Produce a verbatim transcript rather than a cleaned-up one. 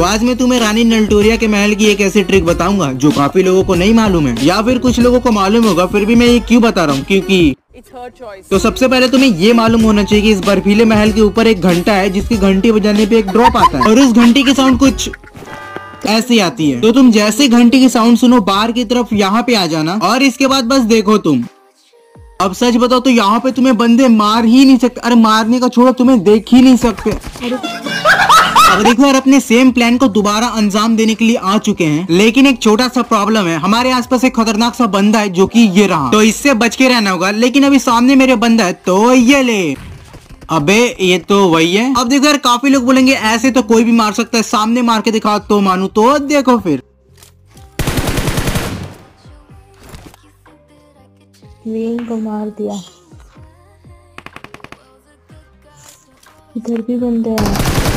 तो आज मैं तुम्हें रानी नलटोरिया के महल की एक ऐसी ट्रिक बताऊंगा जो काफी लोगों को नहीं मालूम है, या फिर कुछ लोगों को मालूम होगा, फिर भी मैं ये क्यों बता रहा हूँ, क्योंकि तो सबसे पहले तुम्हें ये मालूम होना चाहिए कि इस बर्फीले महल के ऊपर एक घंटा है जिसकी घंटी बजाने पे एक ड्रॉप आता है और उस घंटी की साउंड कुछ ऐसी आती है। तो तुम जैसे घंटी की साउंड सुनो बाहर की तरफ यहाँ पे आ जाना और इसके बाद बस देखो तुम। अब सच बताओ तो यहाँ पे तुम्हें बंदे मार ही नहीं सकते। अरे मारने का छोड़ो, तुम्हें देख ही नहीं सकते। अब देखो यार, अपने सेम प्लान को दोबारा अंजाम देने के लिए आ चुके हैं, लेकिन एक छोटा सा प्रॉब्लम है। हमारे आसपास एक खतरनाक सा बंदा है जो कि ये रहा, तो इससे बच के रहना होगा। लेकिन अभी सामने मेरे बंदा है, तो ये ले। अबे ये तो वही है। अब देखो यार, काफी लोग बोलेंगे ऐसे तो कोई भी मार सकता है, सामने मार के दिखा तो मानू। तो देखो फिर विंग को मार दिया। इधर भी बंदे हैं।